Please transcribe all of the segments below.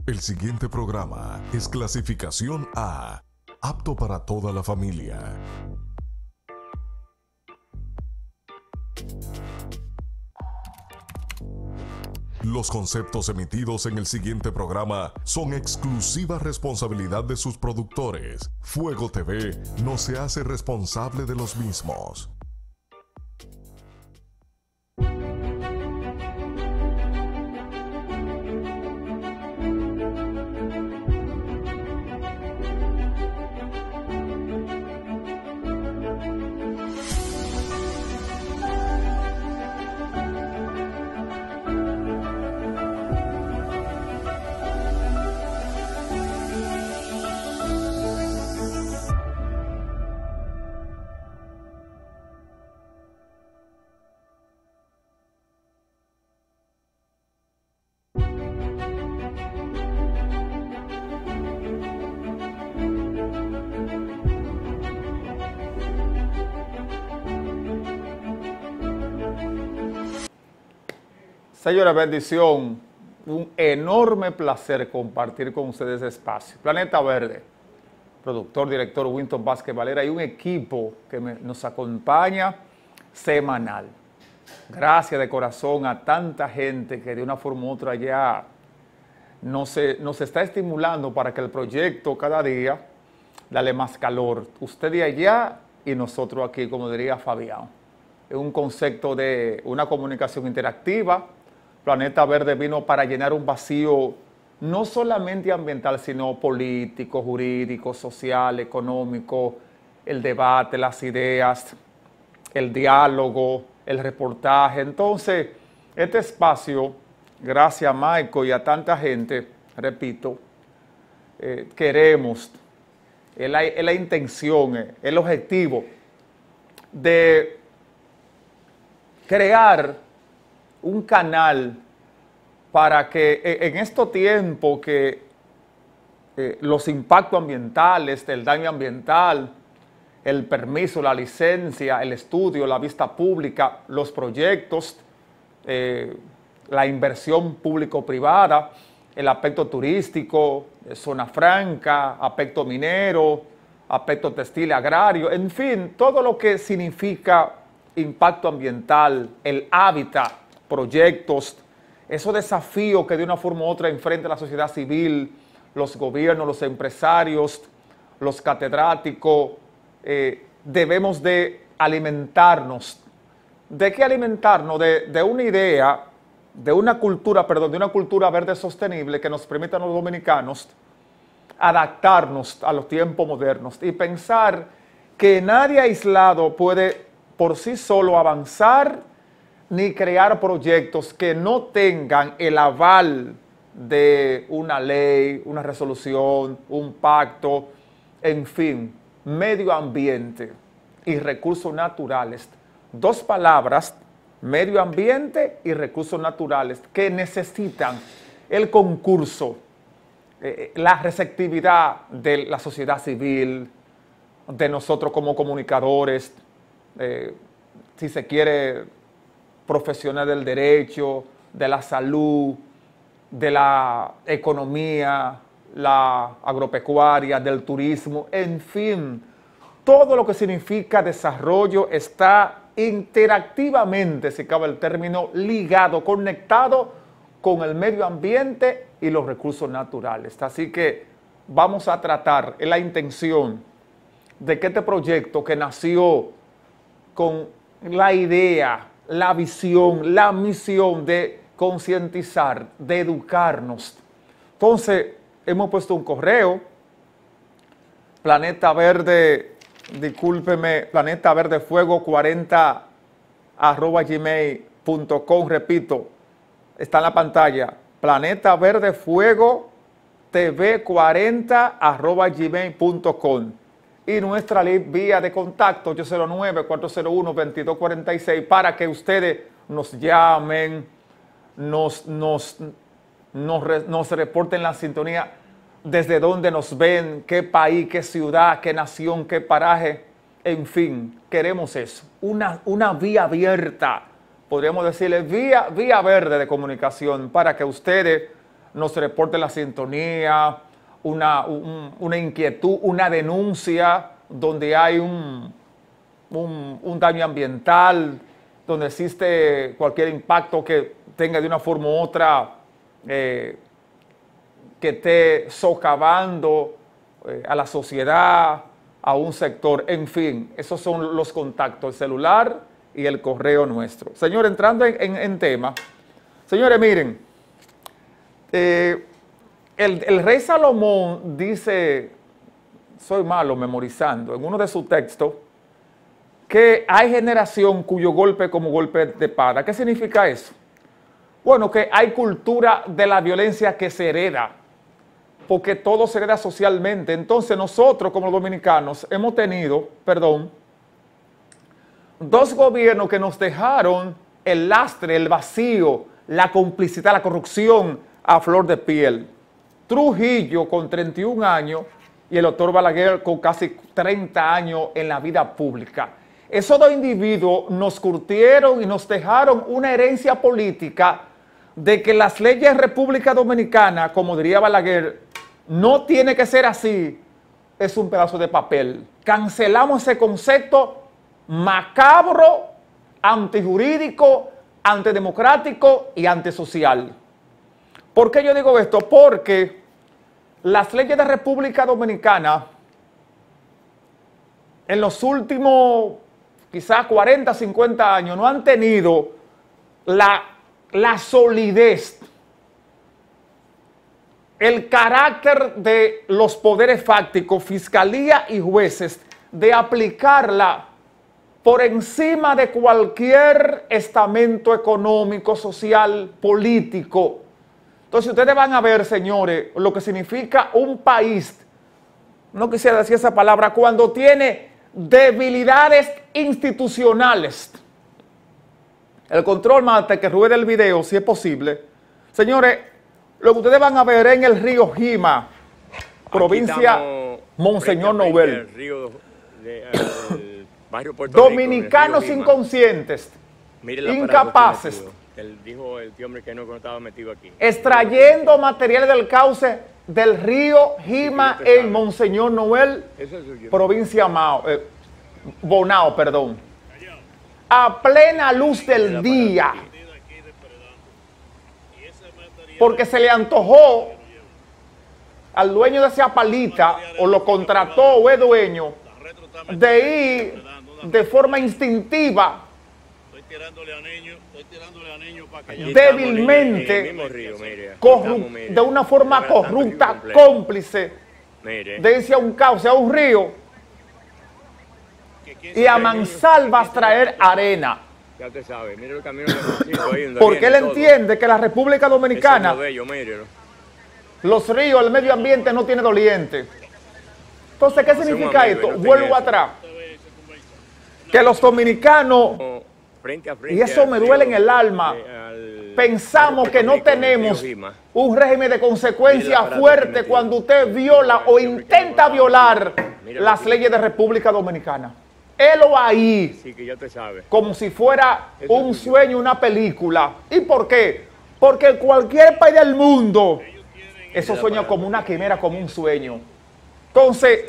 El siguiente programa es clasificación A, apto para toda la familia. Los conceptos emitidos en el siguiente programa son exclusiva responsabilidad de sus productores. Fuego TV no se hace responsable de los mismos. Señora, bendición, un enorme placer compartir con ustedes este espacio. Planeta Verde, productor, director Winton Vázquez Valera y un equipo que nos acompaña semanal. Gracias de corazón a tanta gente que de una forma u otra ya nos está estimulando para que el proyecto cada día dale más calor. Usted de allá y nosotros aquí, como diría Fabián. Es un concepto de una comunicación interactiva. Planeta Verde vino para llenar un vacío no solamente ambiental, sino político, jurídico, social, económico, el debate, las ideas, el diálogo, el reportaje. Entonces, este espacio, gracias a Michael y a tanta gente, repito, queremos, es la intención, el objetivo de crear un canal para que en estos tiempos que los impactos ambientales, el daño ambiental, el permiso, la licencia, el estudio, la vista pública, los proyectos, la inversión público-privada, el aspecto turístico, zona franca, aspecto minero, aspecto textil, agrario, en fin, todo lo que significa impacto ambiental, el hábitat, proyectos, esos desafíos que de una forma u otra enfrenta la sociedad civil, los gobiernos, los empresarios, los catedráticos, debemos de alimentarnos. ¿De qué alimentarnos? De una idea, de una cultura verde sostenible que nos permita a los dominicanos adaptarnos a los tiempos modernos y pensar que nadie aislado puede por sí solo avanzar ni crear proyectos que no tengan el aval de una ley, una resolución, un pacto, en fin, medio ambiente y recursos naturales. Dos palabras, medio ambiente y recursos naturales, que necesitan el concurso, la receptividad de la sociedad civil, de nosotros como comunicadores, si se quiere, profesionales del derecho, de la salud, de la economía, la agropecuaria, del turismo, en fin, todo lo que significa desarrollo está interactivamente, si cabe el término, ligado, conectado con el medio ambiente y los recursos naturales. Así que vamos a tratar, es la intención de que este proyecto que nació con la idea, la visión, la misión de concientizar, de educarnos. Entonces, hemos puesto un correo, Planeta Verde, discúlpeme, planetaverdefuego40@gmail.com, repito, está en la pantalla, Planeta Verde Fuego TV40@gmail.com. Y nuestra vía de contacto 809-401-2246 para que ustedes nos llamen, nos reporten la sintonía, desde dónde nos ven, qué país, qué ciudad, qué nación, qué paraje, en fin, queremos eso, una vía abierta, podríamos decirle vía verde de comunicación para que ustedes nos reporte la sintonía, una inquietud, una denuncia donde hay un daño ambiental, donde existe cualquier impacto que tenga de una forma u otra, que esté socavando a la sociedad, a un sector, en fin, esos son los contactos, el celular y el correo nuestro. Señores, entrando en tema, señores, miren, el rey Salomón dice, soy malo memorizando, en uno de sus textos, que hay generación cuyo golpe es como golpe de espada. ¿Qué significa eso? Bueno, que hay cultura de la violencia que se hereda, porque todo se hereda socialmente. Entonces nosotros como dominicanos hemos tenido, dos gobiernos que nos dejaron el lastre, el vacío, la complicidad, la corrupción a flor de piel. Trujillo con 31 años y el doctor Balaguer con casi 30 años en la vida pública. Esos dos individuos nos curtieron y nos dejaron una herencia política de que las leyes de República Dominicana, como diría Balaguer, no tiene que ser así, es un pedazo de papel. Cancelamos ese concepto macabro, antijurídico, antidemocrático y antisocial. ¿Por qué yo digo esto? Porque las leyes de República Dominicana en los últimos quizás 40, 50 años no han tenido la solidez, el carácter de los poderes fácticos, fiscalía y jueces, de aplicarla por encima de cualquier estamento económico, social, político. Entonces ustedes van a ver, señores, lo que significa un país, no quisiera decir esa palabra, cuando tiene debilidades institucionales. El control mate que ruede el video, si es posible. Señores, lo que ustedes van a ver en el río Jima, provincia Monseñor Noel. Dominicanos inconscientes, incapaces, dijo el tío hombre que no estaba metido aquí, extrayendo materiales del cauce del río Jima en Monseñor Noel, provincia Bonao, perdón, a plena luz del día, porque se le antojó al dueño de esa palita, o lo contrató o es dueño, de ir de forma instintiva, débilmente, de una forma corrupta, cómplice, de irse a un cauce, a un río, y a mansalvas traer arena. Ya te sabes, mire el camino de porque él entiende que la República Dominicana, los ríos, el medio ambiente no tiene doliente. Entonces, ¿qué significa esto? Vuelvo atrás. Que los dominicanos, y eso me duele en el alma, pensamos que no tenemos un régimen de consecuencia fuerte cuando usted viola o intenta violar las leyes de República Dominicana. Helo ahí, como si fuera un sueño, una película. ¿Y por qué? Porque en cualquier país del mundo, eso sueña como una quimera, como un sueño. Entonces,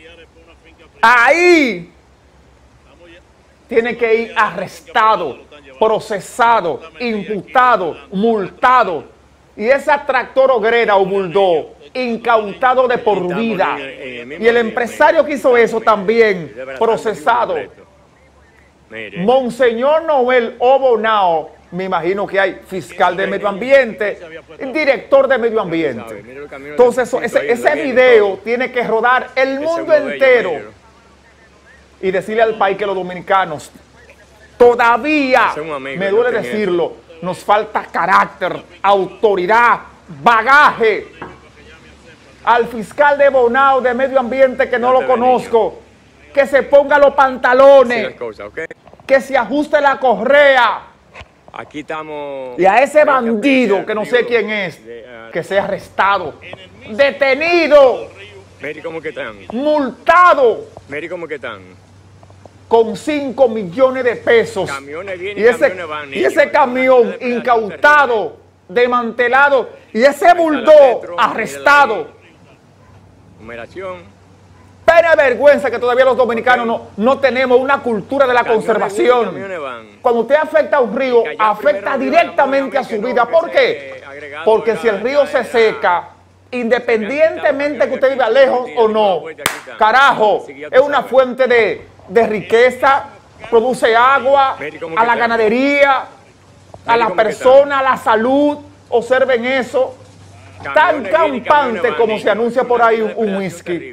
ahí tiene que ir arrestado, procesado, imputado, multado. Y ese tractor ogrera o bulldog, incautado de por vida. Y el empresario que hizo eso también, procesado. Monseñor Noel Bonao, me imagino que hay fiscal de medio ambiente, director de medio ambiente. Entonces ese video tiene que rodar el mundo entero y decirle al país que los dominicanos todavía, me duele decirlo, nos falta carácter, autoridad, bagaje. Al fiscal de Bonao de medio ambiente, que no lo conozco, que se ponga los pantalones, que se ajuste la correa. Aquí estamos. Y a ese bandido, que no sé quién es, que sea arrestado, detenido, mire cómo que están, multado, mire cómo que están, con 5 millones de pesos. Camiones vienen, Y ese camión incautado desmantelado y ese bulldog arrestado. Numeración. Pena vergüenza que todavía los dominicanos no tenemos una cultura de la conservación. Cuando usted afecta a un río, afecta directamente a su vida. ¿Por qué? Porque si el río se seca, independientemente que usted viva lejos o no, carajo, es una fuente de riqueza, produce agua a la ganadería, a la persona, a la salud. Observen eso. Tan campante como se anuncia por ahí un whisky.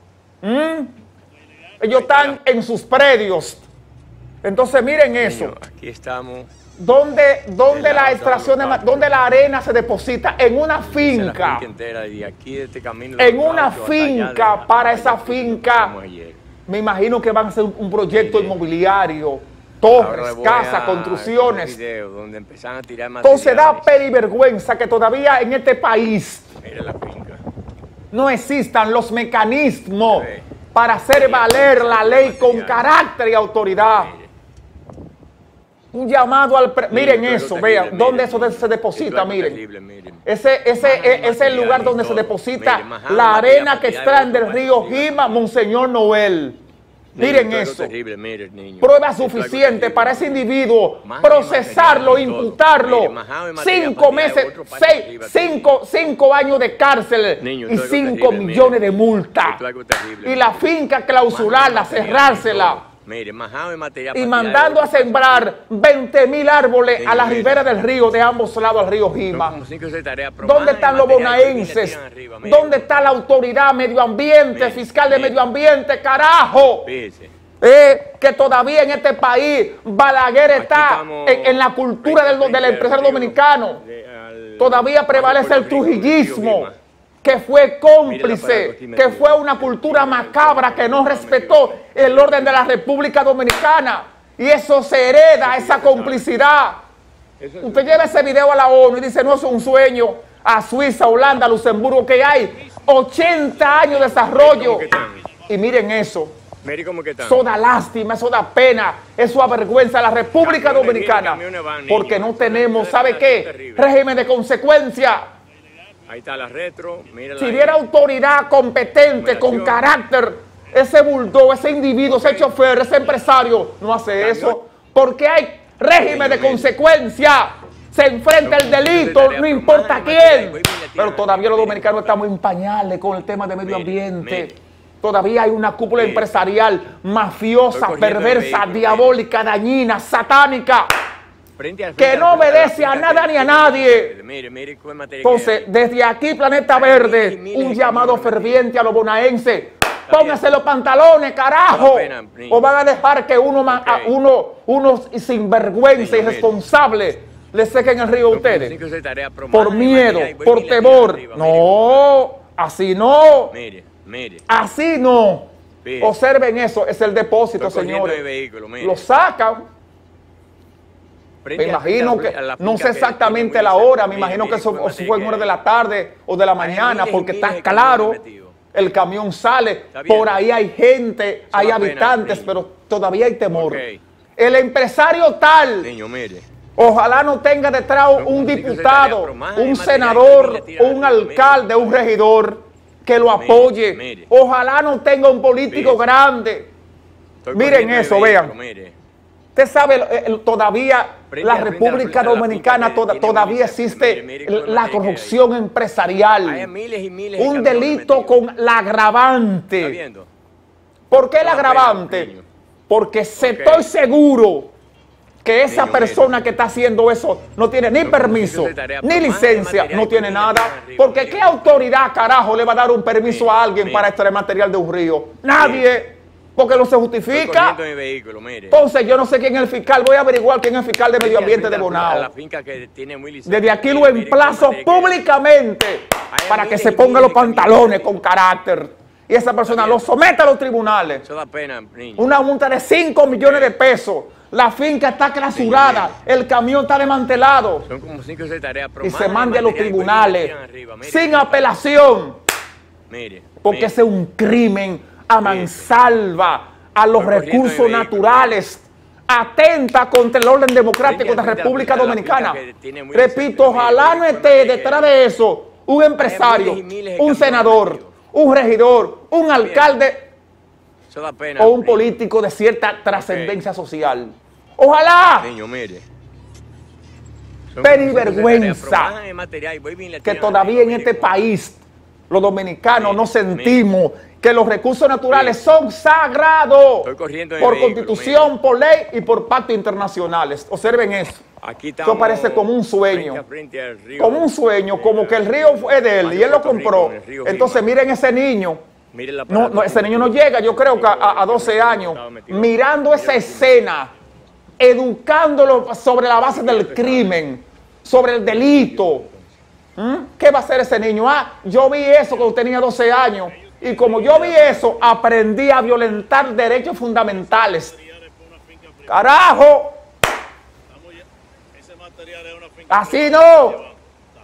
Ellos están en sus predios. Entonces miren eso. Aquí estamos. ¿Dónde la extracción dónde la arena se deposita? En una finca. En una finca. Para esa finca, me imagino que van a hacer un proyecto inmobiliario, torres, casas, construcciones. Entonces da pena y vergüenza que todavía en este país no existan los mecanismos para hacer valer la ley con carácter y autoridad. Un llamado al... Miren eso, vean, ¿dónde eso se deposita? Miren. Ese es el lugar donde se deposita la arena que extraen del río Jima, Monseñor Noel. Miren eso. Prueba suficiente para ese individuo procesarlo, imputarlo. 5 meses, 5 años de cárcel y 5 millones de multa. Y la finca clausurarla, cerrársela. Y mandando a sembrar 20.000 árboles a la ribera del río, de ambos lados del río Jima. ¿Dónde están los bonaerenses? ¿Dónde está la autoridad medio ambiente, fiscal de medio ambiente? ¡Carajo! Que todavía en este país Balaguer está en la cultura del empresario dominicano. Todavía prevalece el trujillismo, que fue cómplice, que fue una cultura macabra que no respetó el orden de la República Dominicana. Y eso se hereda, esa complicidad. Usted lleva ese video a la ONU y dice, no es un sueño, a Suiza, Holanda, Luxemburgo, que hay 80 años de desarrollo. Y miren eso. Eso da lástima, eso da pena, eso avergüenza a la República Dominicana. Porque no tenemos, ¿sabe qué? Régimen de consecuencia. Ahí está la retro. Si hubiera autoridad competente, con carácter, ese bulldog, ese individuo, ese chofer, ese empresario, no hace eso. Porque hay régimen de consecuencia. Se enfrenta el delito, no importa quién. Pero todavía los dominicanos estamos en pañales con el tema de medio ambiente. Todavía hay una cúpula empresarial mafiosa, perversa, diabólica, dañina, satánica, que no obedece a nada ni a nadie. Entonces, desde aquí, Planeta Verde, un llamado ferviente a los bonaerenses. Pónganse los pantalones, carajo. O van a dejar que unos sinvergüenza, irresponsables, le sequen el río a ustedes. Por miedo, por temor. No, así no. Así no. Observen eso, es el depósito, señores. Lo sacan. Me imagino que, no sé exactamente la hora, me imagino que eso fue en hora de la tarde o de la mañana, porque está claro, el camión sale, por ahí hay gente, hay habitantes, pero todavía hay temor. El empresario tal, ojalá no tenga detrás un diputado, un senador, un alcalde, un regidor que lo apoye. Ojalá no tenga un político grande. Miren eso, vean. Usted sabe, todavía la República Dominicana todavía existe la corrupción empresarial. Un delito con la agravante. ¿Por qué el agravante? Porque estoy seguro que esa persona que está haciendo eso no tiene ni permiso, ni licencia, no tiene nada. Porque ¿qué autoridad, carajo, le va a dar un permiso a alguien para extraer material de un río? Nadie. Porque no se justifica. Entonces yo no sé quién es el fiscal. Voy a averiguar quién es el fiscal de medio ambiente de Bonao. Desde aquí lo emplazo públicamente para que se ponga los pantalones con carácter. Y esa persona lo someta a los tribunales. Una multa de 5 millones de pesos. La finca está clausurada. El camión está desmantelado. Y se mande a los tribunales sin apelación. Porque ese es un crimen a mansalva, a los recursos naturales, atenta contra el orden democrático de la República Dominicana. Repito, ojalá no esté detrás de eso un empresario, un senador, un regidor, un alcalde o un político de cierta trascendencia social. Ojalá. Vergüenza que todavía en este país los dominicanos no sentimos que los recursos naturales son sagrados por constitución, por ley y por pactos internacionales. Observen eso. Eso parece como un sueño. Como un sueño, como que el río fue de él y él lo compró. Entonces miren ese niño. No, ese niño no llega, yo creo que a 12 años, mirando esa escena, educándolo sobre la base del crimen, sobre el delito. ¿Qué va a hacer ese niño? Yo vi eso cuando tenía 12 años y como yo vi eso, aprendí a violentar derechos fundamentales. ¡Carajo! Así no.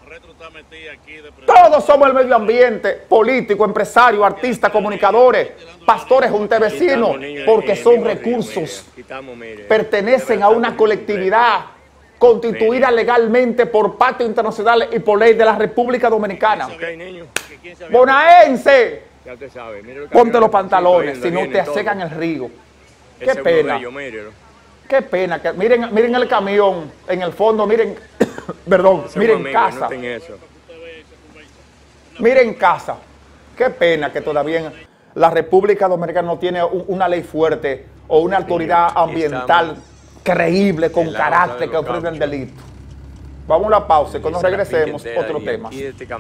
Todos somos el medio ambiente, políticos, empresarios, artistas, comunicadores, pastores, junta vecinos, porque son recursos, pertenecen a una colectividad constituida legalmente por pactos internacionales y por ley de la República Dominicana. Bonaense, ponte los pantalones, si no te secan el río. Qué pena. Qué pena. Que, miren el camión en el fondo, miren, perdón, miren casa. Miren casa. Qué pena que todavía la República Dominicana no tiene una ley fuerte o una autoridad ambiental creíble, con carácter, que ofrezca el delito. Vamos a una pausa y cuando regresemos, otro tema.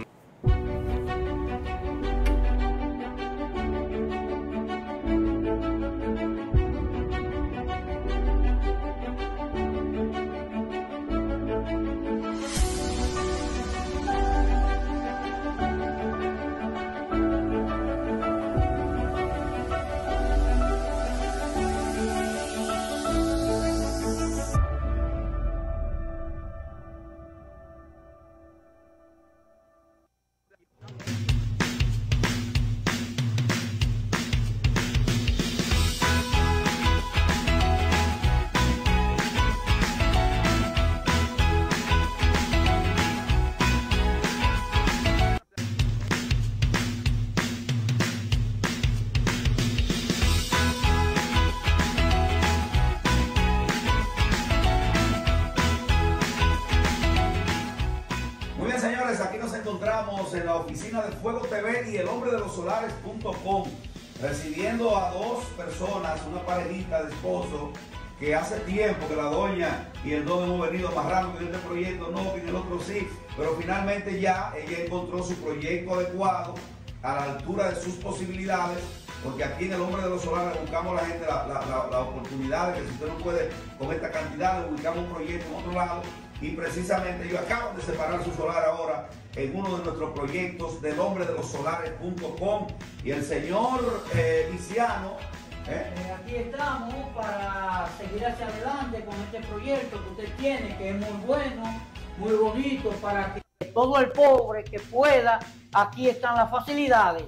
Aquí nos encontramos en la oficina de Fuego TV y el hombre de los solares.com, recibiendo a dos personas, una parejita de esposos, que hace tiempo que la doña y el don hemos venido amarrando que en este proyecto no, que en el otro sí, pero finalmente ya ella encontró su proyecto adecuado a la altura de sus posibilidades, porque aquí en el hombre de los solares buscamos a la gente la oportunidad de que si usted no puede con esta cantidad, le ubicamos un proyecto en otro lado. Y precisamente ellos acaban de separar su solar ahora en uno de nuestros proyectos del hombre de los solares.com. Y el señor Liciano. Aquí estamos para seguir hacia adelante con este proyecto que usted tiene, que es muy bueno, muy bonito, para que todo el pobre que pueda, aquí están las facilidades.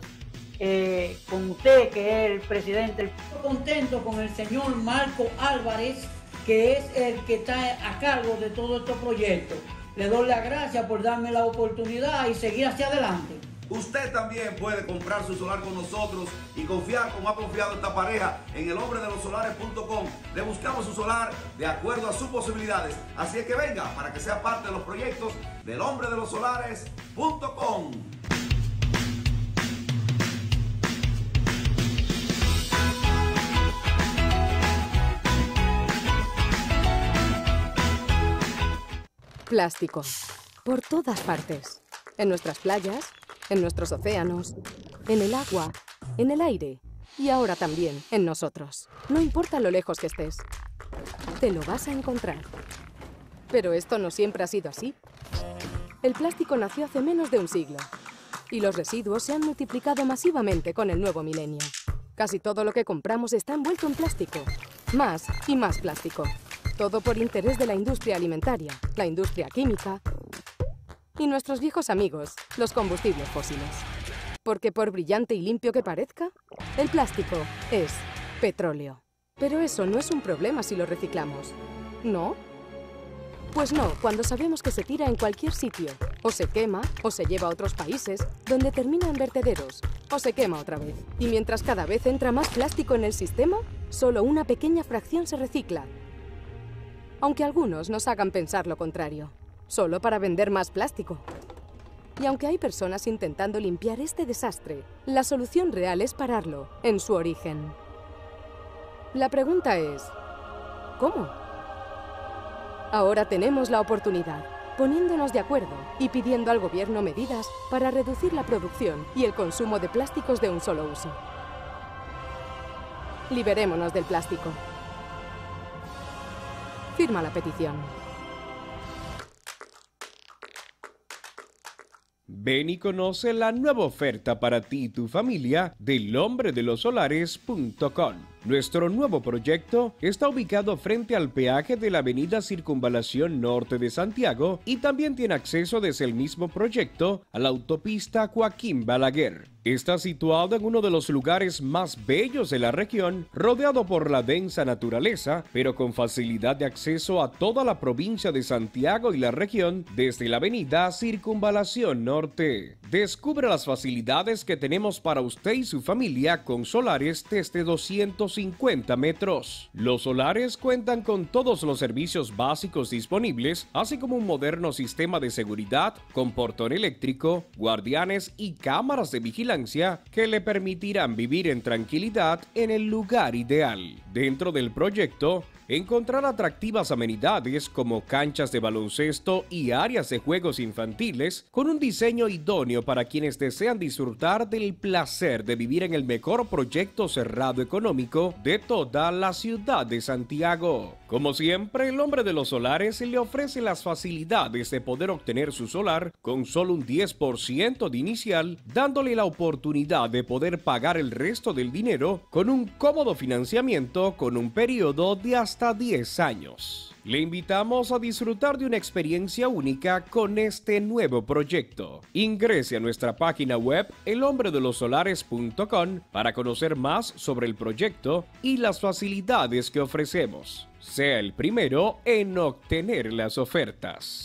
Con usted, que es el presidente. Estoy contento con el señor Marco Álvarez, que es el que está a cargo de todo este proyecto. Le doy las gracias por darme la oportunidad y seguir hacia adelante. Usted también puede comprar su solar con nosotros y confiar como ha confiado esta pareja en el hombre de los solares.com. Le buscamos su solar de acuerdo a sus posibilidades. Así es que venga para que sea parte de los proyectos del hombre de los solares.com. Plástico. Por todas partes. En nuestras playas, en nuestros océanos, en el agua, en el aire y ahora también en nosotros. No importa lo lejos que estés, te lo vas a encontrar. Pero esto no siempre ha sido así. El plástico nació hace menos de un siglo y los residuos se han multiplicado masivamente con el nuevo milenio. Casi todo lo que compramos está envuelto en plástico. Más y más plástico. Todo por interés de la industria alimentaria, la industria química y nuestros viejos amigos, los combustibles fósiles. Porque por brillante y limpio que parezca, el plástico es petróleo. Pero eso no es un problema si lo reciclamos, ¿no? Pues no, cuando sabemos que se tira en cualquier sitio, o se quema, o se lleva a otros países, donde termina en vertederos, o se quema otra vez. Y mientras cada vez entra más plástico en el sistema, solo una pequeña fracción se recicla. Aunque algunos nos hagan pensar lo contrario, solo para vender más plástico. Y aunque hay personas intentando limpiar este desastre, la solución real es pararlo en su origen. La pregunta es, ¿cómo? Ahora tenemos la oportunidad, poniéndonos de acuerdo y pidiendo al gobierno medidas para reducir la producción y el consumo de plásticos de un solo uso. Liberémonos del plástico. Firma la petición. Ven y conoce la nueva oferta para ti y tu familia del hombredelosolares.com. Nuestro nuevo proyecto está ubicado frente al peaje de la avenida Circunvalación Norte de Santiago y también tiene acceso desde el mismo proyecto a la autopista Joaquín Balaguer. Está situado en uno de los lugares más bellos de la región, rodeado por la densa naturaleza, pero con facilidad de acceso a toda la provincia de Santiago y la región desde la avenida Circunvalación Norte. Descubre las facilidades que tenemos para usted y su familia con solares desde 250 metros. Los solares cuentan con todos los servicios básicos disponibles, así como un moderno sistema de seguridad con portón eléctrico, guardianes y cámaras de vigilancia que le permitirán vivir en tranquilidad en el lugar ideal. Dentro del proyecto, encontrar atractivas amenidades como canchas de baloncesto y áreas de juegos infantiles con un diseño idóneo para quienes desean disfrutar del placer de vivir en el mejor proyecto cerrado económico de toda la ciudad de Santiago. Como siempre, el hombre de los solares le ofrece las facilidades de poder obtener su solar con solo un 10% de inicial, dándole la oportunidad de poder pagar el resto del dinero con un cómodo financiamiento con un periodo de hasta 10 años. Le invitamos a disfrutar de una experiencia única con este nuevo proyecto. Ingrese a nuestra página web elhombredelosolares.com para conocer más sobre el proyecto y las facilidades que ofrecemos. Sea el primero en obtener las ofertas.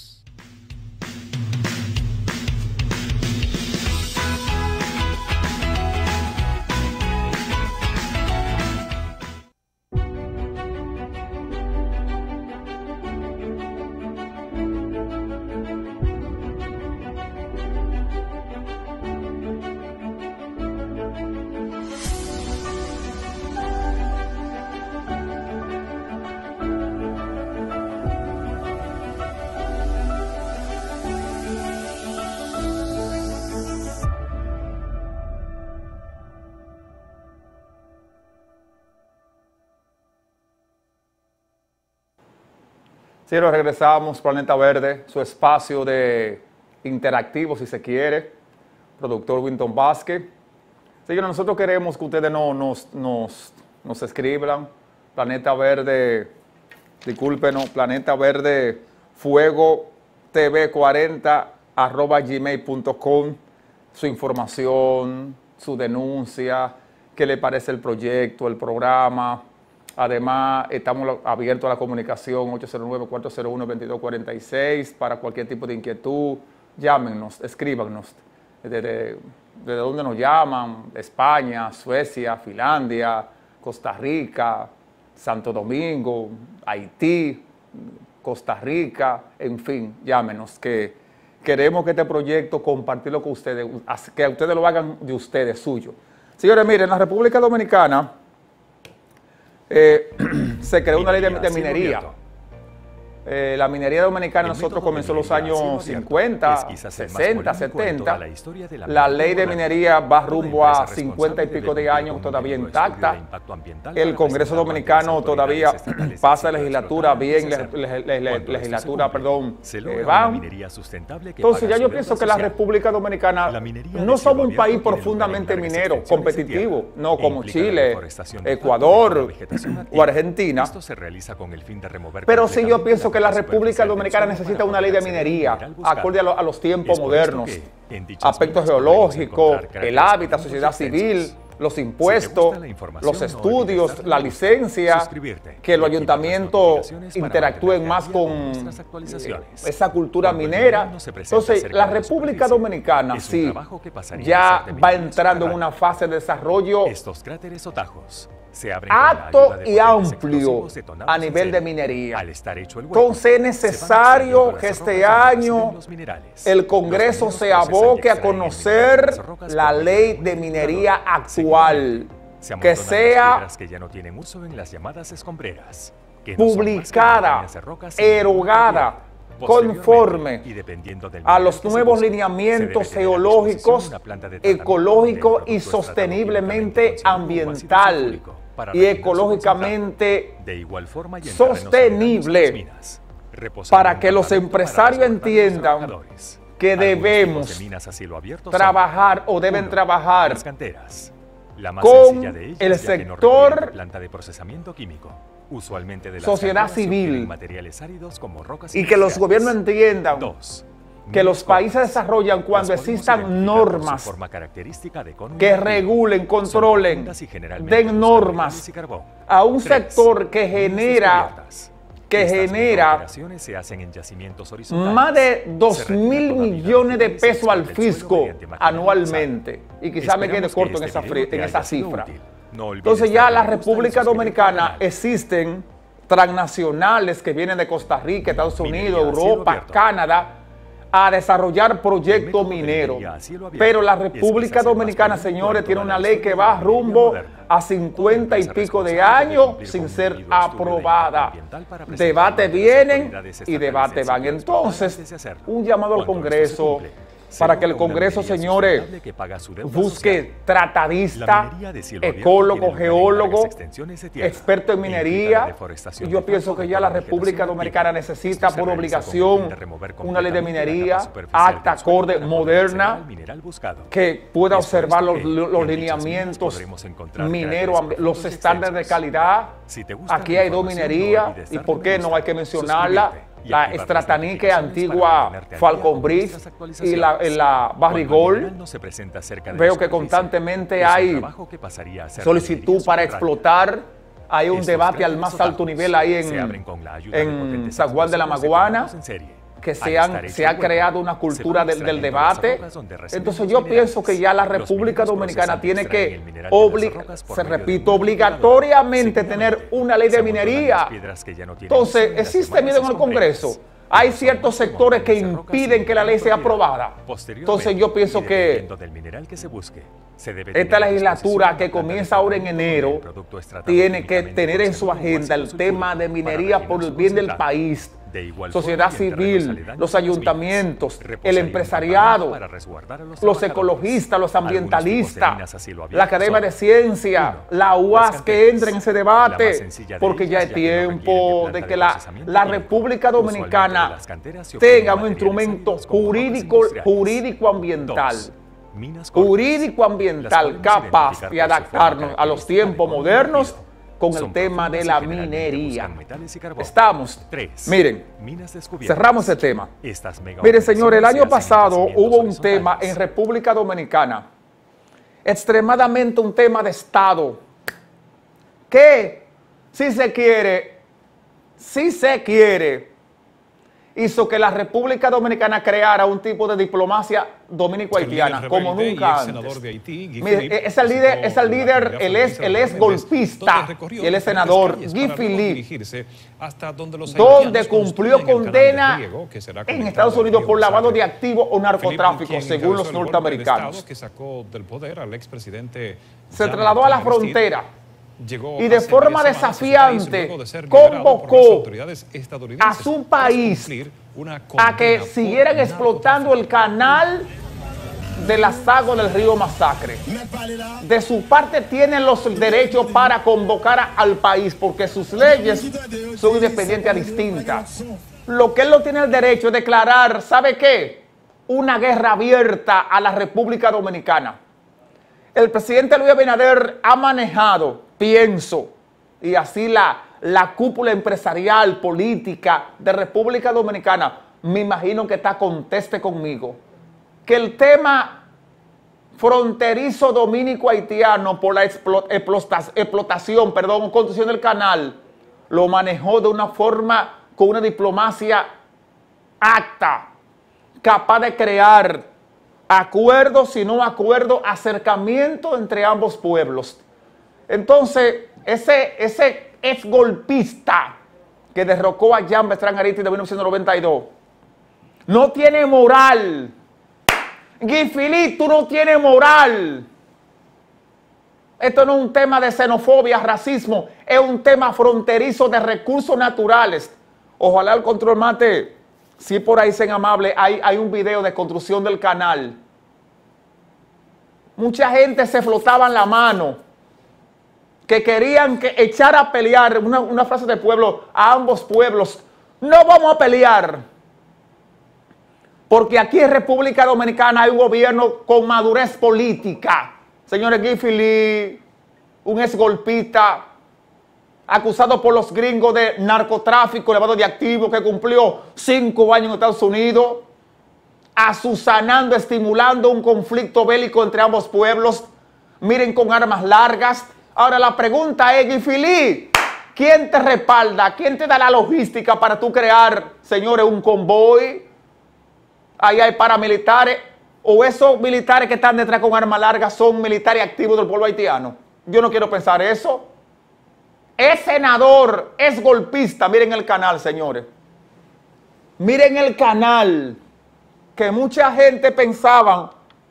Sí, nos regresamos, Planeta Verde, su espacio de interactivo, si se quiere, productor Winton Vázquez. Así que nosotros queremos que ustedes nos escriban, Planeta Verde, discúlpenos, Planeta Verde, Fuego TV 40 @gmail.com, su información, su denuncia, qué le parece el proyecto, el programa. Además, estamos abiertos a la comunicación 809-401-2246 para cualquier tipo de inquietud. Llámenos, escríbanos. ¿De dónde nos llaman? España, Suecia, Finlandia, Costa Rica, Santo Domingo, Haití, Costa Rica, en fin, llámenos, que queremos que este proyecto compartirlo con ustedes, que ustedes lo hagan de ustedes, suyo. Señores, miren, en la República Dominicana se creó una ley de minería. La minería dominicana nosotros comenzó en los años 50, 60, 70. La ley de minería va rumbo a 50 y pico de años todavía intacta. El Congreso Dominicano todavía pasa legislatura bien, legislatura, perdón, van. Entonces ya yo pienso que la República Dominicana no somos un país profundamente minero, competitivo, no como Chile, Ecuador o Argentina. Pero sí yo pienso que la República Dominicana necesita una ley de minería acorde a los tiempos modernos, aspectos geológicos, el hábitat, sociedad civil, los impuestos, los estudios, la licencia, que los ayuntamientos interactúen más con esa cultura minera. Entonces, la República Dominicana sí ya va entrando en una fase de desarrollo alto y amplio a nivel de minería. Entonces es necesario que este año el Congreso se aboque a conocer la ley de minería actual, que sea publicada, erogada, conforme a los nuevos lineamientos geológicos, ecológicos y sosteniblemente ambiental y ecológicamente sostenible, para que los empresarios entiendan que debemos trabajar o deben trabajar con el sector sociedad civil y que los gobiernos entiendan que los países desarrollan cuando existan normas que regulen, controlen, den normas a un sector que genera más de 2.000 millones de pesos al fisco anualmente. Y quizás me quede corto en esa cifra. Entonces ya en la República Dominicana existen transnacionales que vienen de Costa Rica, Estados Unidos, Europa, Canadá, a desarrollar proyectos mineros. Pero la República Dominicana, señores, tiene una ley que va rumbo a 50 y pico de años sin ser aprobada. Debate vienen y debate van. Entonces, un llamado al Congreso para que el Congreso, señores, busque tratadista, ecólogo, geólogo, experto en minería. Y yo pienso que ya la República Dominicana necesita por obligación una ley de minería acta, acorde, moderna, que pueda observar los lineamientos mineros, los estándares de calidad. Aquí hay dos minerías y ¿por qué no hay que mencionarla? La Estratanique antigua Falcon Bridge y la Barrigol. Veo que constantemente hay solicitud para explotar. Hay un debate al más alto nivel ahí en San Juan de la Maguana, que se ha creado una cultura del debate. Entonces yo pienso que ya la República Dominicana tiene que, obligatoriamente tener una ley de minería. Entonces, ¿existe miedo en el Congreso? Hay ciertos sectores que impiden que la ley sea aprobada. Entonces yo pienso que esta legislatura que comienza ahora en enero tiene que tener en su agenda el tema de minería por el bien del país. Sociedad civil, los ayuntamientos, el empresariado, los ecologistas, los ambientalistas, la Academia de Ciencia, la UAS que entre en ese debate, porque ya es tiempo de que la República Dominicana tenga un instrumento jurídico ambiental capaz de adaptarnos a los tiempos modernos con el tema de la minería. Estamos, miren, cerramos el tema. Miren, señores, el año pasado hubo un tema en República Dominicana, extremadamente un tema de Estado, que si se quiere, hizo que la República Dominicana creara un tipo de diplomacia dominico-haitiana como nunca antes. Mire, es el líder, él es golpista y él es senador, Guy Philippe, donde cumplió condena en Estados Unidos por lavado de activos o narcotráfico, según los norteamericanos. Se trasladó a la frontera y de forma desafiante convocó a su país a que siguieran explotando el canal de las aguas del río Masacre. De su parte tienen los derechos para convocar al país porque sus leyes son independientes a distintas. Lo que él no tiene el derecho es declarar, ¿sabe qué? Una guerra abierta a la República Dominicana. El presidente Luis Abinader ha manejado, pienso, y así la cúpula empresarial, política de República Dominicana, me imagino que está conteste conmigo, que el tema fronterizo dominico-haitiano por la explotación, construcción del canal, lo manejó de una forma, con una diplomacia acta, capaz de crear acuerdos, si no acuerdos, acercamiento entre ambos pueblos. Entonces, ese exgolpista que derrocó a Jean Bertrand Aristide en 1992, no tiene moral. Guy Philippe, tú no tienes moral. Esto no es un tema de xenofobia, racismo, es un tema fronterizo de recursos naturales. Ojalá el control mate, si por ahí sean amables, hay un video de construcción del canal. Mucha gente se flotaban la mano, que querían que echar a pelear, una frase del pueblo, a ambos pueblos. No vamos a pelear, porque aquí en República Dominicana hay un gobierno con madurez política. Señores, Guy Philippe, un exgolpista, acusado por los gringos de narcotráfico, lavado de activos, que cumplió 5 años en Estados Unidos, azusanando, estimulando un conflicto bélico entre ambos pueblos, miren, con armas largas. Ahora la pregunta es, Guy Philippe, ¿quién te respalda? ¿Quién te da la logística para tú crear, señores, un convoy? Ahí hay paramilitares, o esos militares que están detrás con armas largas son militares activos del pueblo haitiano. Yo no quiero pensar eso. Es senador, es golpista. Miren el canal, señores. Miren el canal, que mucha gente pensaba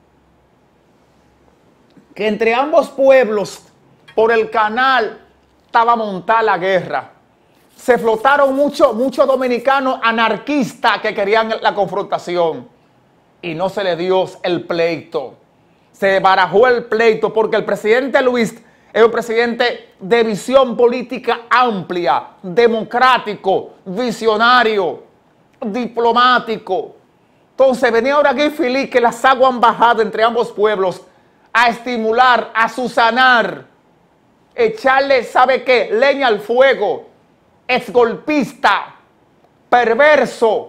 que entre ambos pueblos, por el canal, estaba montada la guerra. Se flotaron muchos dominicanos anarquistas que querían la confrontación. Y no se le dio el pleito. Se barajó el pleito porque el presidente Luis es un presidente de visión política amplia, democrático, visionario, diplomático. Entonces venía ahora Guy Philippe, que las aguas han bajado entre ambos pueblos, a estimular, a susanar, echarle, ¿sabe qué? Leña al fuego. Exgolpista, perverso.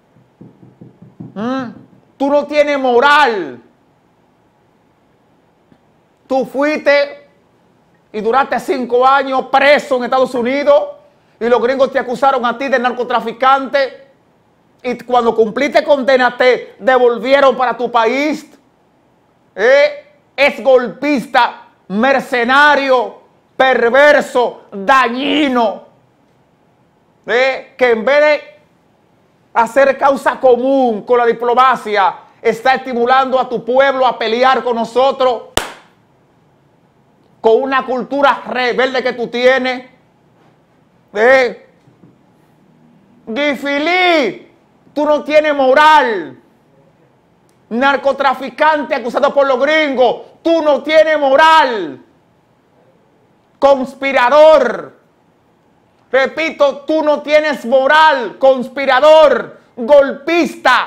Tú no tienes moral. Tú fuiste y duraste 5 años preso en Estados Unidos y los gringos te acusaron a ti de narcotraficante y cuando cumpliste condena te devolvieron para tu país. Exgolpista, mercenario, perverso, dañino. Que en vez de hacer causa común con la diplomacia, está estimulando a tu pueblo a pelear con nosotros, con una cultura rebelde que tú tienes. Guy Philippe, tú no tienes moral. Narcotraficante acusado por los gringos, tú no tienes moral. Conspirador. Repito, tú no tienes moral, conspirador, golpista.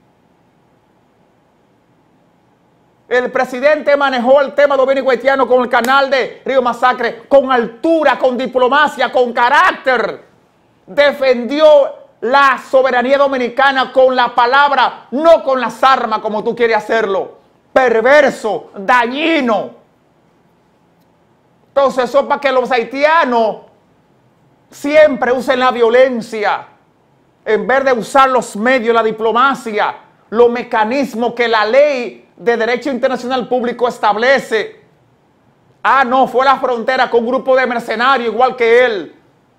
El presidente manejó el tema dominico-haitiano con el canal de Río Masacre, con altura, con diplomacia, con carácter. Defendió la soberanía dominicana con la palabra, no con las armas como tú quieres hacerlo. Perverso, dañino. Entonces eso es para que los haitianos siempre usen la violencia en vez de usar los medios, la diplomacia, los mecanismos que la ley de derecho internacional público establece. Ah, no, fue a la frontera con un grupo de mercenarios igual que él,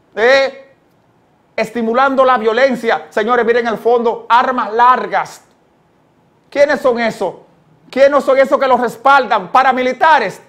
estimulando la violencia. Señores, miren el fondo, armas largas. ¿Quiénes son esos? ¿Quiénes son esos que los respaldan? Paramilitares.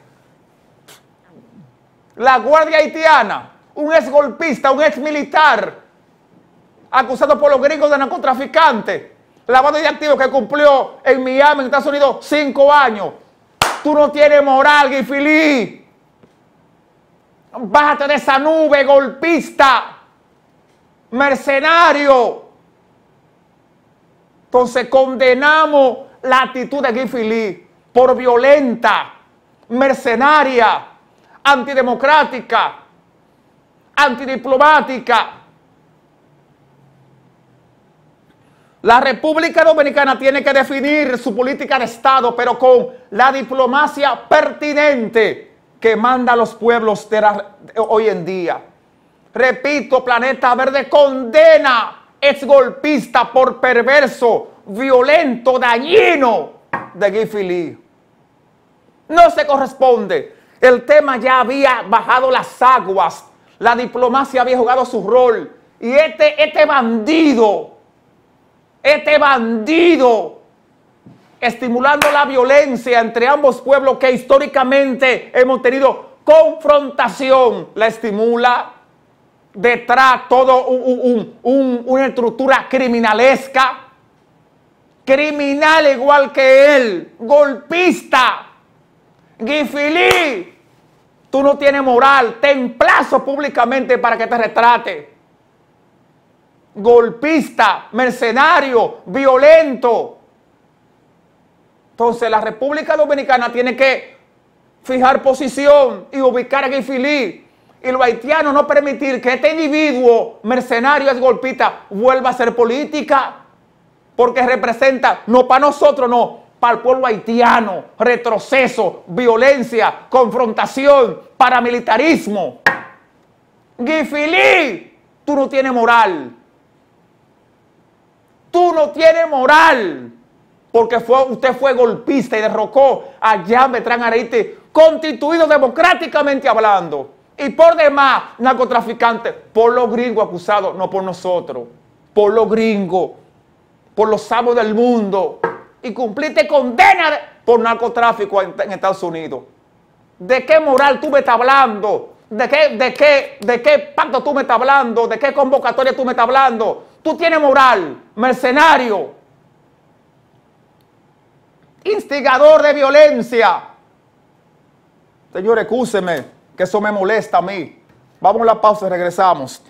La Guardia Haitiana. Un exgolpista, un exmilitar, acusado por los gringos de narcotraficante, lavado de activos, que cumplió en Miami, en Estados Unidos, 5 años. Tú no tienes moral, Guy Philippe. Bájate de esa nube, golpista, mercenario. Entonces condenamos la actitud de Guy Philippe por violenta, mercenaria, antidemocrática, antidiplomática. La República Dominicana tiene que definir su política de Estado, pero con la diplomacia pertinente que manda a los pueblos hoy en día. Repito, Planeta Verde condena exgolpista por perverso, violento, dañino de Guy Philippe. No se corresponde. El tema ya había bajado las aguas. La diplomacia había jugado su rol. Y este bandido, estimulando la violencia entre ambos pueblos que históricamente hemos tenido confrontación, la estimula. Detrás todo una estructura criminalesca, criminal igual que él, golpista. Guy Philippe, tú no tienes moral, te emplazo públicamente para que te retrate. Golpista, mercenario, violento. Entonces la República Dominicana tiene que fijar posición y ubicar a Guy Philippe. Y los haitianos no permitir que este individuo mercenario, es golpista, vuelva a hacer política, porque representa, no para nosotros, no, para el pueblo haitiano, retroceso, violencia, confrontación, paramilitarismo. Guy Philippe, tú no tienes moral. Tú no tienes moral, porque usted fue golpista y derrocó a Jean Bertrand Aristide, constituido democráticamente hablando. Y por demás, narcotraficantes, por los gringos acusados, no por nosotros, por los gringos, por los sabios del mundo. Y cumpliste condena por narcotráfico en Estados Unidos. ¿De qué moral tú me estás hablando? ¿De qué pacto tú me estás hablando? ¿De qué convocatoria tú me estás hablando? Tú tienes moral, mercenario, instigador de violencia. Señor, excúseme, que eso me molesta a mí. Vamos a la pausa y regresamos.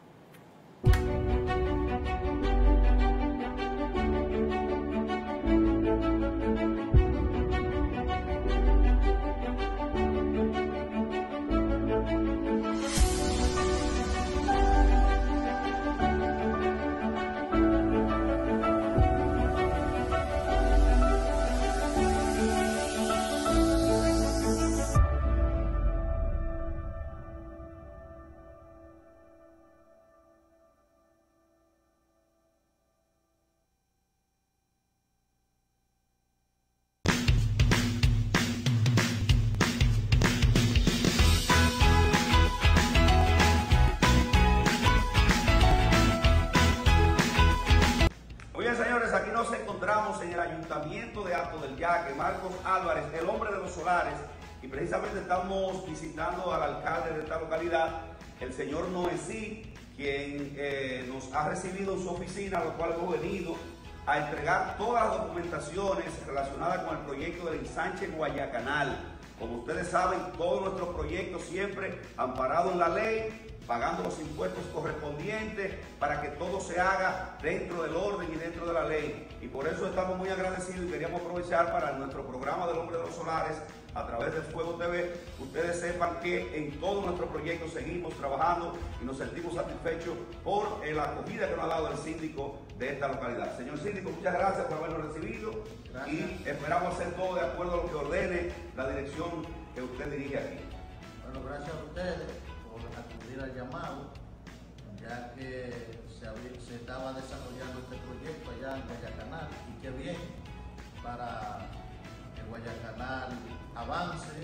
En el Ayuntamiento de Alto del Yaque, Marcos Álvarez, el hombre de los solares, y precisamente estamos visitando al alcalde de esta localidad, el señor Noesí, quien nos ha recibido en su oficina, a lo cual hemos venido a entregar todas las documentaciones relacionadas con el proyecto del ensanche Guayacanal. Como ustedes saben, todos nuestros proyectos siempre amparados en la ley, pagando los impuestos correspondientes para que todo se haga dentro del orden y dentro de la ley. Y por eso estamos muy agradecidos y queríamos aprovechar para nuestro programa del Hombre de los Solares, a través de Fuego TV, ustedes sepan que en todos nuestros proyectos seguimos trabajando y nos sentimos satisfechos por la acogida que nos ha dado el síndico de esta localidad. Señor síndico, muchas gracias por habernos recibido. Gracias. Y esperamos hacer todo de acuerdo a lo que ordene la dirección que usted dirige aquí. Bueno, gracias a ustedes por acudir al llamado, ya que se estaba desarrollando este proyecto allá en Guayacanal, y qué bien para que Guayacanal avance,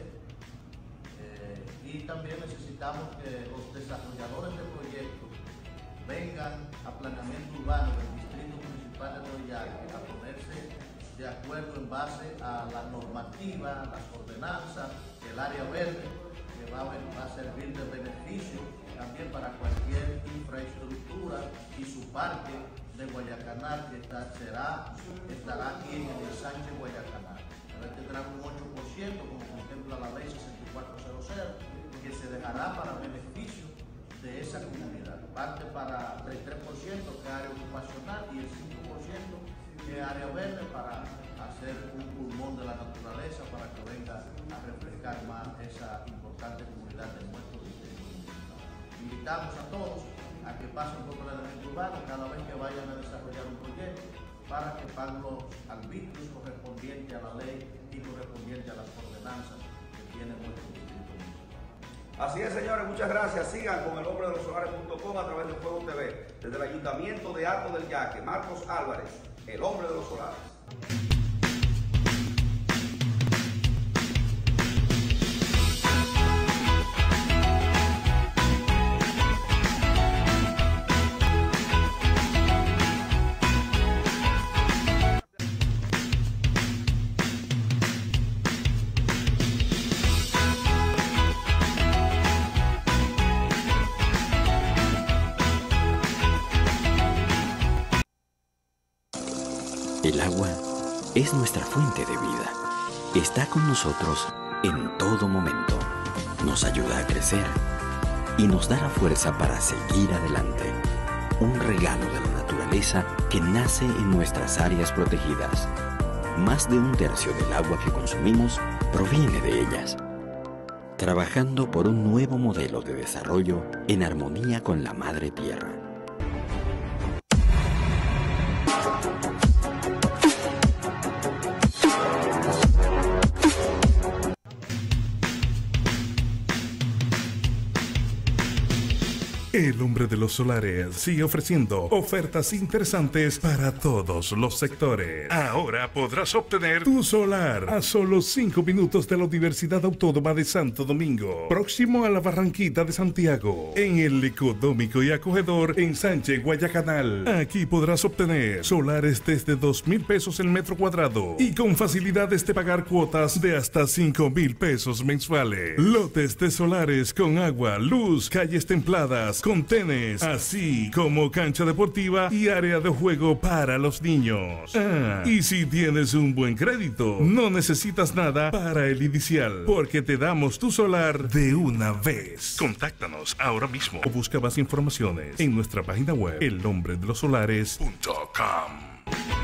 y también necesitamos que los desarrolladores del proyecto vengan a planeamiento urbano del Distrito Municipal de Yaque a ponerse de acuerdo en base a la normativa, las ordenanzas, el área verde, que va a servir de beneficio también para cualquier infraestructura y su parque de Guayacanal que estará aquí en el ensanche Guayacanal. Tendrá un 8%, como contempla la ley 6400, que se dejará para beneficio de esa comunidad. Parte para el 3% que es área ocupacional y el 5% que es área verde para hacer un pulmón de la naturaleza para que venga a refrescar más esa importante comunidad de nuestro distrito. Invitamos a todos a que pasen por planeamiento urbano cada vez que vayan a desarrollar un proyecto, para que paguen los arbitrios correspondientes a la ley y correspondientes a las ordenanzas que tiene nuestro distrito municipal. Así es, señores, muchas gracias. Sigan con el hombre de los solares.com a través de Fuego TV. Desde el Ayuntamiento de Alto del Yaque, Marcos Álvarez, el hombre de los solares. El agua es nuestra fuente de vida. Está con nosotros en todo momento. Nos ayuda a crecer y nos da la fuerza para seguir adelante. Un regalo de la naturaleza que nace en nuestras áreas protegidas. Más de 1/3 del agua que consumimos proviene de ellas. Trabajando por un nuevo modelo de desarrollo en armonía con la Madre Tierra. El hombre de los solares sigue ofreciendo ofertas interesantes para todos los sectores. Ahora podrás obtener tu solar a solo 5 minutos de la Universidad Autónoma de Santo Domingo, próximo a la Barranquita de Santiago, en el económico y acogedor Ensanche Guayacanal. Aquí podrás obtener solares desde 2,000 pesos el metro cuadrado y con facilidades de pagar cuotas de hasta 5,000 pesos mensuales. Lotes de solares con agua, luz, calles templadas, contenes, así como cancha deportiva y área de juego para los niños. Y si tienes un buen crédito, no necesitas nada para el inicial, porque te damos tu solar de una vez. Contáctanos ahora mismo o busca más informaciones en nuestra página web elhombredelosolares.com.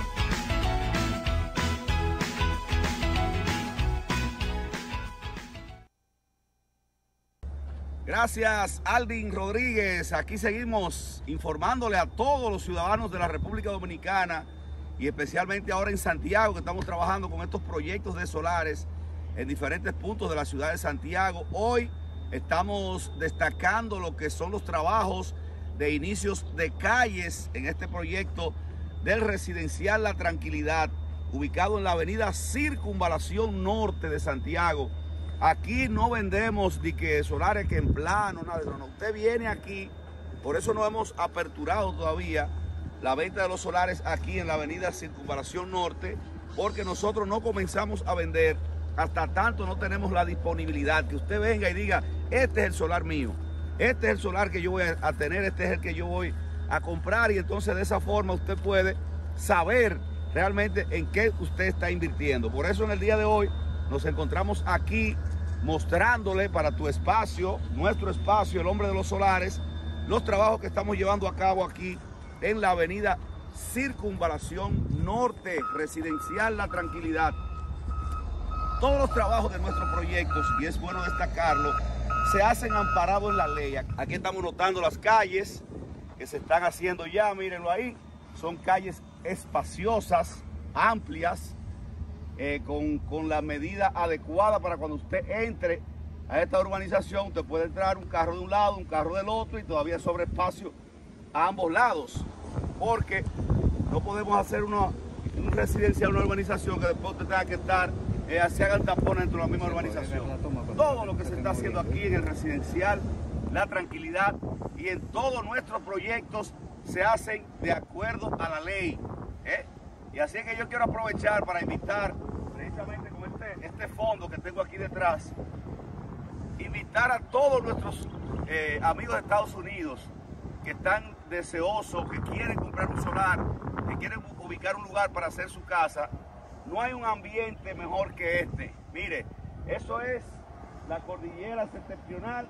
Gracias, Aldin Rodríguez. Aquí seguimos informándole a todos los ciudadanos de la República Dominicana y especialmente ahora en Santiago, que estamos trabajando con estos proyectos de solares en diferentes puntos de la ciudad de Santiago. Hoy estamos destacando lo que son los trabajos de inicios de calles en este proyecto del residencial La Tranquilidad, ubicado en la avenida Circunvalación Norte de Santiago. Aquí no vendemos ni que solares que en plano, nada de eso. No. Usted viene aquí, por eso no hemos aperturado todavía la venta de los solares aquí en la avenida Circunvalación Norte, porque nosotros no comenzamos a vender hasta tanto no tenemos la disponibilidad, que usted venga y diga, este es el solar mío, este es el solar que yo voy a tener, este es el que yo voy a comprar, y entonces de esa forma usted puede saber realmente en qué usted está invirtiendo. Por eso en el día de hoy nos encontramos aquí mostrándole para tu espacio, nuestro espacio, el hombre de los solares, los trabajos que estamos llevando a cabo aquí en la avenida Circunvalación Norte, residencial La Tranquilidad. Todos los trabajos de nuestros proyectos, y es bueno destacarlo, se hacen amparados en la ley. Aquí estamos notando las calles que se están haciendo ya, mírenlo ahí, son calles espaciosas, amplias, con la medida adecuada para cuando usted entre a esta urbanización. Usted puede entrar un carro de un lado, un carro del otro, y todavía sobre espacio a ambos lados, porque no podemos hacer un residencial, una urbanización que después usted tenga que estar, se hagan tapones dentro de la misma urbanización. Todo lo que se está haciendo aquí en el residencial La Tranquilidad y en todos nuestros proyectos se hacen de acuerdo a la ley. Y así es que yo quiero aprovechar para invitar, precisamente con este fondo que tengo aquí detrás, invitar a todos nuestros amigos de Estados Unidos que están deseosos, que quieren comprar un solar, que quieren ubicar un lugar para hacer su casa. No hay un ambiente mejor que este. Mire, eso es la cordillera septentrional.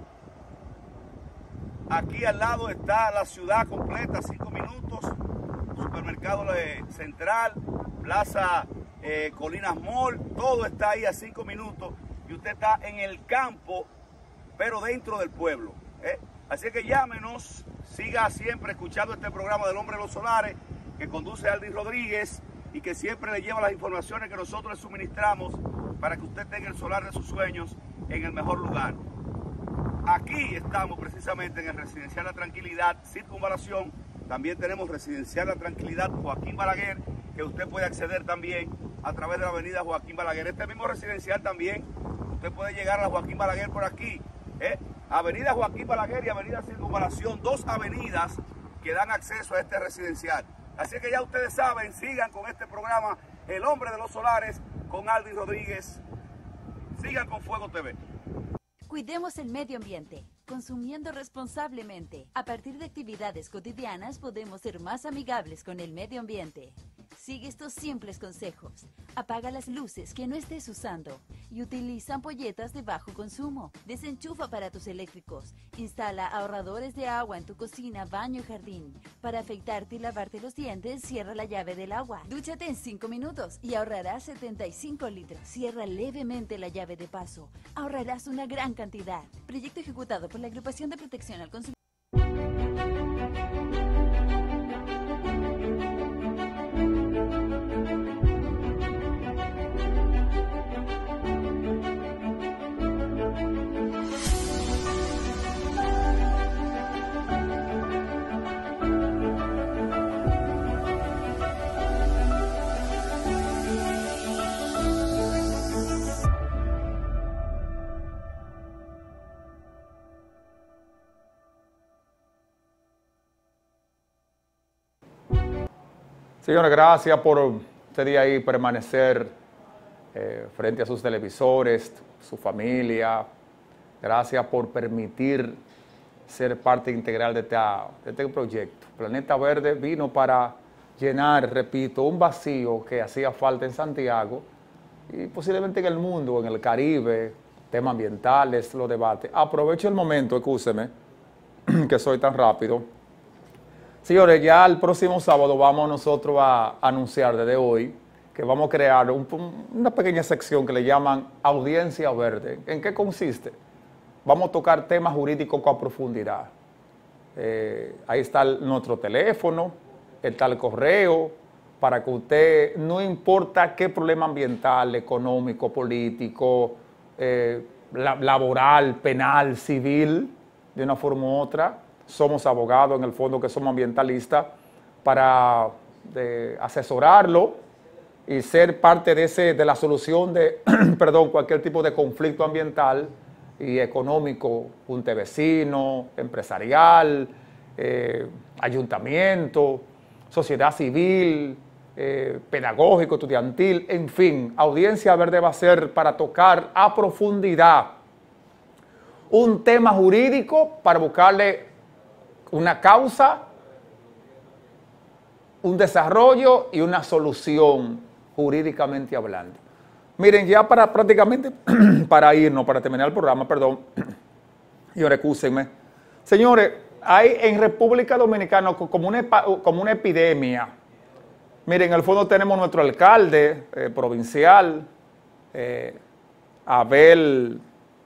Aquí al lado está la ciudad completa, 5 minutos. Supermercado Central, Plaza Colinas Mall, todo está ahí a 5 minutos y usted está en el campo, pero dentro del pueblo. Así que llámenos siga siempre escuchando este programa del Hombre de los Solares, que conduce Aldis Rodríguez y que siempre le lleva las informaciones que nosotros le suministramos para que usted tenga el solar de sus sueños en el mejor lugar. Aquí estamos precisamente en el Residencial La Tranquilidad, Circunvalación. También tenemos Residencial La Tranquilidad Joaquín Balaguer, que usted puede acceder también a través de la avenida Joaquín Balaguer. Este mismo residencial también, usted puede llegar a la Joaquín Balaguer por aquí. Avenida Joaquín Balaguer y Avenida Circunvalación, 2 avenidas que dan acceso a este residencial. Así que ya ustedes saben, sigan con este programa, El Hombre de los Solares, con Aldis Rodríguez. Sigan con Fuego TV. Cuidemos el medio ambiente, consumiendo responsablemente. A partir de actividades cotidianas podemos ser más amigables con el medio ambiente. Sigue estos simples consejos. Apaga las luces que no estés usando y utiliza ampolletas de bajo consumo. Desenchufa aparatos eléctricos. Instala ahorradores de agua en tu cocina, baño y jardín. Para afeitarte y lavarte los dientes, cierra la llave del agua. Dúchate en 5 minutos y ahorrarás 75 litros. Cierra levemente la llave de paso. Ahorrarás una gran cantidad. Proyecto ejecutado por la Agrupación de Protección al Consumidor. Señores, gracias por este día ahí permanecer frente a sus televisores, su familia. Gracias por permitir ser parte integral de este proyecto. Planeta Verde vino para llenar, repito, un vacío que hacía falta en Santiago y posiblemente en el mundo, en el Caribe, temas ambientales, los debates. Aprovecho el momento, excúseme, que soy tan rápido. Señores, ya el próximo sábado vamos nosotros a anunciar desde hoy que vamos a crear una pequeña sección que le llaman Audiencia Verde. ¿En qué consiste? Vamos a tocar temas jurídicos con profundidad. Ahí está nuestro teléfono, está el correo, para que usted, no importa qué problema ambiental, económico, político, laboral, penal, civil, de una forma u otra, somos abogados en el fondo que somos ambientalistas para asesorarlo y ser parte de la solución de cualquier tipo de conflicto ambiental y económico, junta de vecinos, empresarial, ayuntamiento, sociedad civil, pedagógico, estudiantil, en fin. Audiencia Verde va a ser para tocar a profundidad un tema jurídico para buscarle una causa, un desarrollo y una solución jurídicamente hablando. Miren, ya prácticamente para irnos, para terminar el programa, perdón, señores, excúsenme. Señores, hay en República Dominicana como una epidemia. Miren, en el fondo tenemos nuestro alcalde provincial, Abel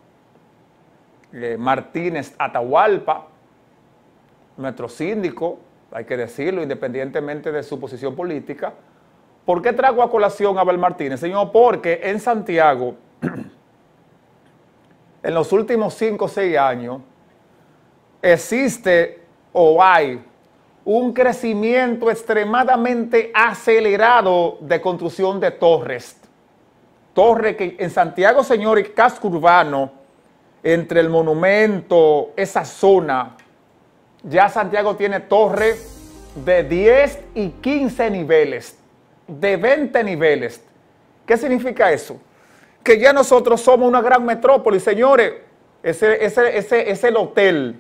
Martínez Atahualpa, nuestro síndico, hay que decirlo, independientemente de su posición política. ¿Por qué traigo a colación a Abel Martínez, señor? Porque en Santiago, en los últimos 5 o 6 años, existe o hay un crecimiento extremadamente acelerado de construcción de torres. Torres que en Santiago, señores, casco urbano, entre el monumento, esa zona, ya Santiago tiene torres de 10 y 15 niveles, de 20 niveles. ¿Qué significa eso? Que ya nosotros somos una gran metrópoli, señores. Es el hotel,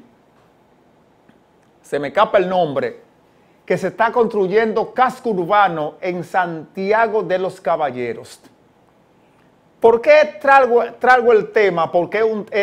se me escapa el nombre, que se está construyendo casco urbano en Santiago de los Caballeros. ¿Por qué traigo el tema? Porque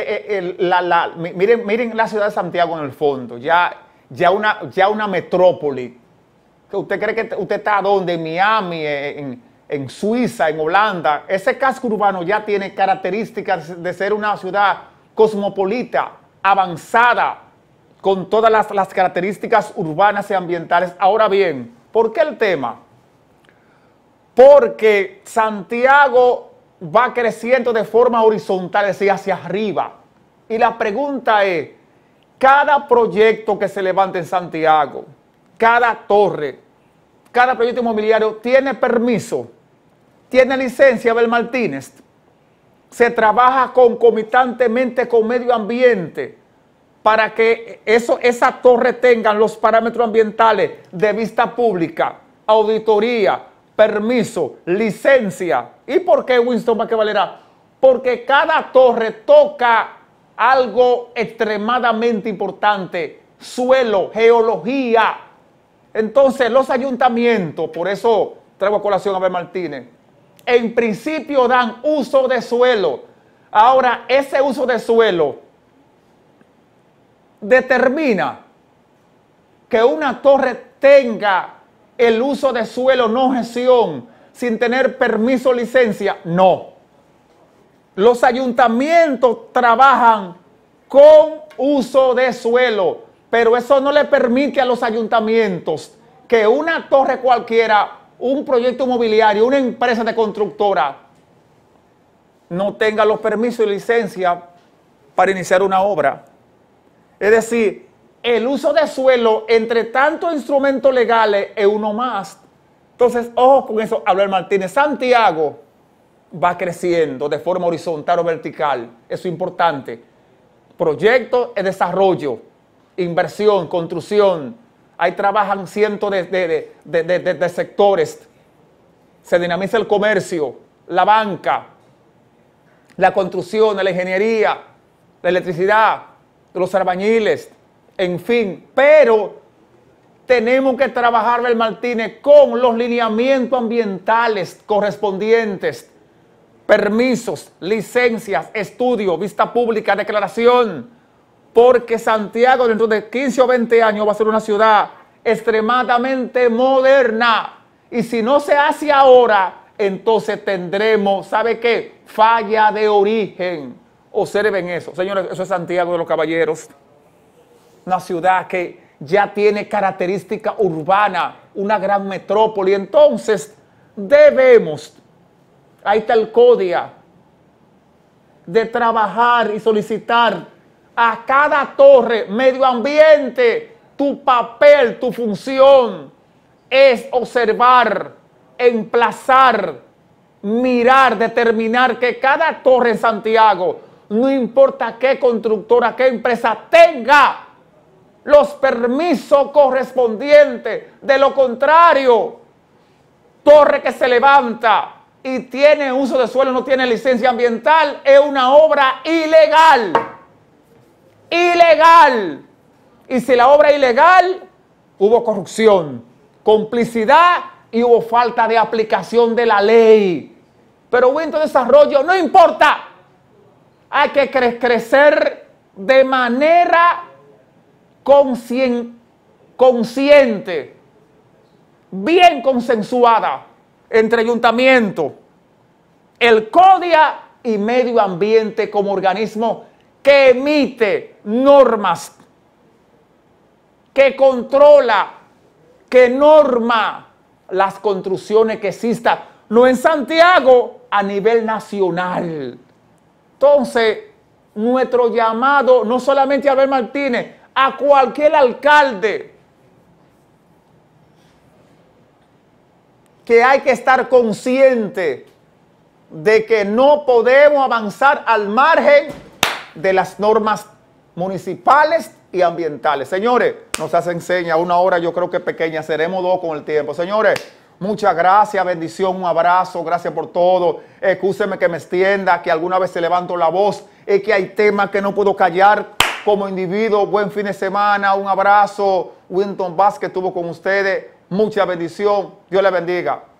miren la ciudad de Santiago en el fondo, ya una metrópoli. ¿Usted cree que usted está donde? En Miami, en Suiza, en Holanda. Ese casco urbano ya tiene características de ser una ciudad cosmopolita, avanzada, con todas las características urbanas y ambientales. Ahora bien, ¿por qué el tema? Porque Santiago va creciendo de forma horizontal, es decir, hacia arriba. Y la pregunta es, cada proyecto que se levante en Santiago, cada torre, cada proyecto inmobiliario tiene permiso, tiene licencia, Abel Martínez, se trabaja concomitantemente con medio ambiente para que esa torre tenga los parámetros ambientales de vista pública, auditoría, permiso, licencia. ¿Y por qué, Winston Valera? Porque cada torre toca algo extremadamente importante, suelo, geología. Entonces los ayuntamientos, por eso traigo a colación a Abel Martínez, en principio dan uso de suelo. Ahora, ese uso de suelo determina que una torre tenga el uso de suelo no gestión sin tener permiso o licencia. No. Los ayuntamientos trabajan con uso de suelo, pero eso no le permite a los ayuntamientos que una torre cualquiera, un proyecto inmobiliario, una empresa de constructora, no tenga los permisos y licencia para iniciar una obra. Es decir, el uso de suelo entre tantos instrumentos legales es uno más. Entonces, ojo con eso, Abel Martínez. Santiago va creciendo de forma horizontal o vertical. Eso es importante. Proyecto de desarrollo, inversión, construcción. Ahí trabajan cientos de sectores. Se dinamiza el comercio, la banca, la construcción, la ingeniería, la electricidad, los albañiles, en fin. Pero tenemos que trabajar, Abel Martínez, con los lineamientos ambientales correspondientes, permisos, licencias, estudios, vista pública, declaración, porque Santiago dentro de 15 o 20 años va a ser una ciudad extremadamente moderna. Y si no se hace ahora, entonces tendremos, ¿sabe qué? Falla de origen. Observen eso. Señores, eso es Santiago de los Caballeros. Una ciudad que ya tiene característica urbana, una gran metrópoli. Entonces, debemos, ahí está el CODIA, de trabajar y solicitar a cada torre, medio ambiente, tu papel, tu función es observar, emplazar, mirar, determinar que cada torre en Santiago, no importa qué constructora, qué empresa, tenga los permisos correspondientes. De lo contrario, torre que se levanta y tiene uso de suelo, no tiene licencia ambiental, es una obra ilegal. Ilegal. Y si la obra es ilegal, hubo corrupción, complicidad y hubo falta de aplicación de la ley. Pero Winston Desarrollo, no importa. Hay que crecer de manera consciente, bien consensuada entre ayuntamiento, el CODIA y medio ambiente como organismo que emite normas, que controla, que norma las construcciones que existan, no en Santiago, a nivel nacional. Entonces, nuestro llamado, no solamente a Abel Martínez, a cualquier alcalde, que hay que estar consciente de que no podemos avanzar al margen de las normas municipales y ambientales. Señores, nos hacen señas, una hora yo creo que pequeña, seremos dos con el tiempo. Señores, muchas gracias, bendición, un abrazo, gracias por todo. Excúseme que me extienda, que alguna vez se levanto la voz, es que hay temas que no puedo callar como individuo. Buen fin de semana, un abrazo. Winston Vázquez estuvo con ustedes, mucha bendición, Dios le bendiga.